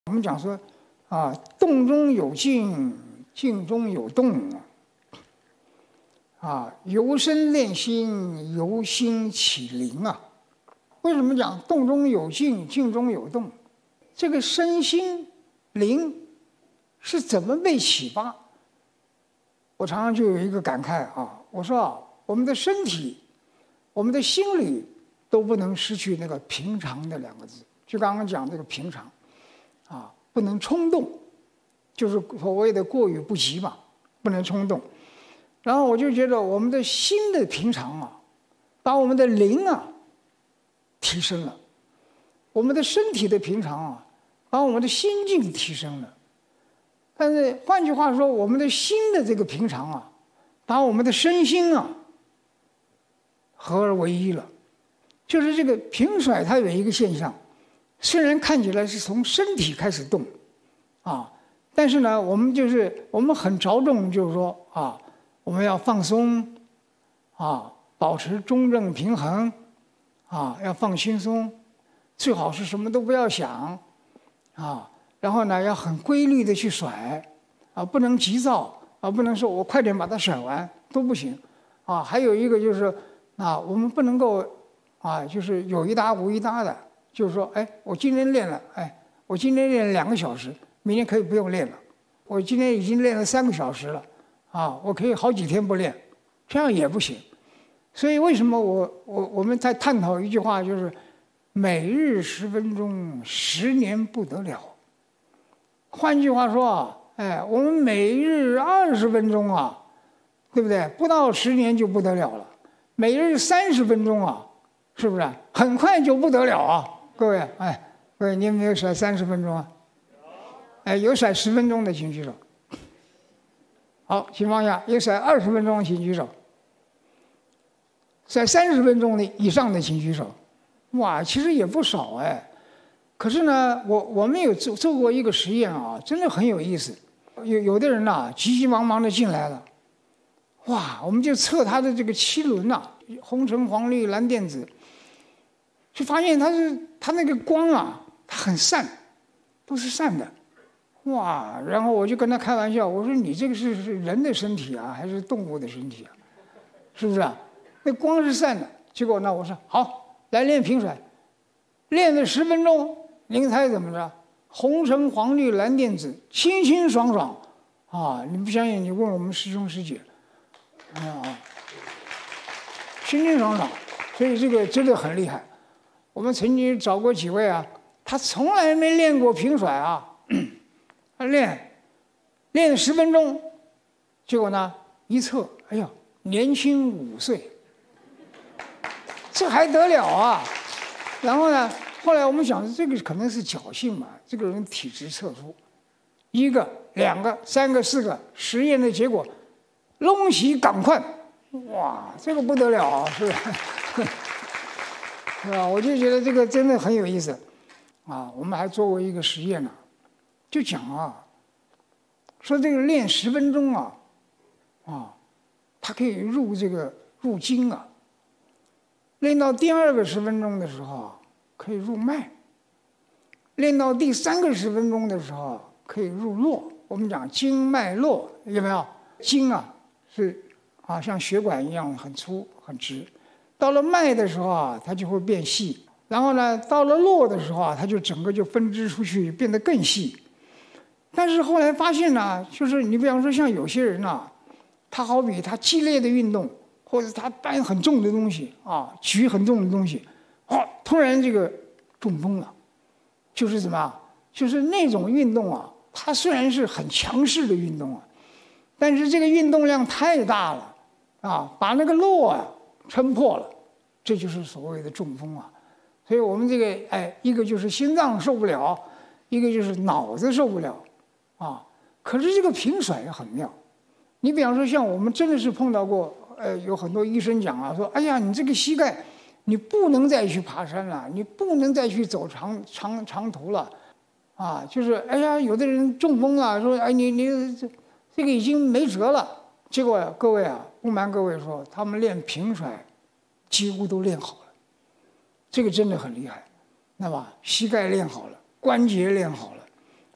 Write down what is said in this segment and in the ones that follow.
我们讲说，动中有静，静中有动，由身练心，由心起灵啊。为什么讲动中有静，静中有动？这个身心灵是怎么被启发？我常常就有一个感慨我说我们的身体，我们的心理都不能失去那个平常的两个字。就刚刚讲这个平常，不能冲动，就是所谓的过于不及嘛，不能冲动。然后我就觉得我们的心的平常把我们的灵提升了，我们的身体的平常把我们的心境提升了。但是换句话说，我们的心的这个平常把我们的身心合而为一了。就是这个平甩，它有一个现象，虽然看起来是从身体开始动但是呢，我们很着重，就是说我们要放松保持中正平衡要放轻松，最好是什么都不要想然后呢，要很规律的去甩不能急躁不能说我快点把它甩完都不行还有一个就是我们不能够就是有一搭无一搭的，就是说我今天练了我今天练了2个小时，明天可以不用练了。我今天已经练了3个小时了我可以好几天不练，这样也不行。所以为什么我们在探讨一句话，就是每日10分钟，10年不得了。换句话说我们每日20分钟对不对？不到10年就不得了了。每日30分钟是不是很快就不得了各位各位，你有没有甩30分钟有甩10分钟的请举手。好，情况下有甩20分钟的请举手。甩30分钟的以上的请举手。哇，其实也不少可是呢，我们有做过一个实验真的很有意思。有的人急急忙忙的进来了，哇，我们就测他的这个7轮红橙黄绿蓝靛紫，就发现他那个光它很散，都是散的。哇，然后我就跟他开玩笑，我说你这个是人的身体还是动物的身体是不是那光是散的。结果呢，我说好，来练平甩，练了10分钟，您猜怎么着？红橙黄绿蓝靛紫，清清爽爽你不相信，你问我们师兄师姐清清爽爽。所以这个真的很厉害。我们曾经找过几位他从来没练过平甩他练了10分钟，结果呢一测，哎呀，年轻5岁，这还得了然后呢，后来我们想，这个可能是侥幸嘛，这个人体质特殊，1个、2个、3个、4个，实验的结果，拢喜赶快，哇，这个不得了是吧？是吧？我就觉得这个真的很有意思我们还做过一个实验就讲说这个练10分钟它可以入经练到第2个10分钟的时候可以入脉，练到第3个10分钟的时候可以入络。我们讲经脉络，有没有？经是像血管一样很粗很直，到了脉的时候它就会变细，然后呢到了络的时候它就整个就分支出去，变得更细。但是后来发现就是你比方说像有些人他好比他激烈的运动，或者他搬很重的东西举很重的东西突然这个中风了。就是什么就是那种运动它虽然是很强势的运动但是这个运动量太大了把那个络撑破了，这就是所谓的中风所以我们这个一个就是心脏受不了，一个就是脑子受不了可是这个平甩也很妙。你比方说像我们真的是碰到过有很多医生讲说哎呀，你这个膝盖你不能再去爬山了，你不能再去走长途了就是哎呀，有的人中风了，说你这个已经没辙了。结果各位不瞒各位说，他们练平甩几乎都练好了，这个真的很厉害。那么膝盖练好了，关节练好了，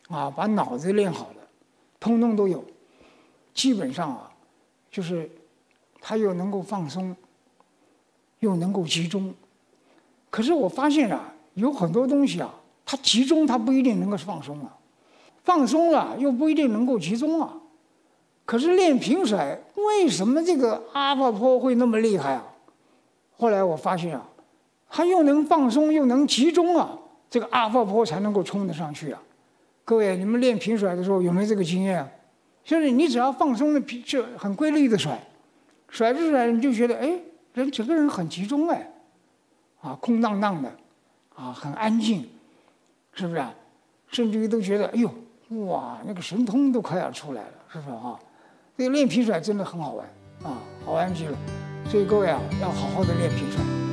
啊，把脑子练好了，通通都有。基本上啊，就是他又能够放松，又能够集中。可是我发现啊，有很多东西啊，它集中它不一定能够放松啊，放松了又不一定能够集中啊。可是练平甩，为什么这个阿法波会那么厉害啊？后来我发现啊，它又能放松又能集中啊，这个阿法波才能够冲得上去啊。各位，你们练平甩的时候有没有这个经验啊？就是你只要放松的就很规律的甩，甩着甩你就觉得哎，整个人很集中哎，啊，空荡荡的，啊，很安静，是不是啊？甚至于都觉得哎呦，哇，那个神通都快要出来了，是不是啊？这个练平甩真的很好玩啊，好玩极了。所以各位啊，要好好的练平甩。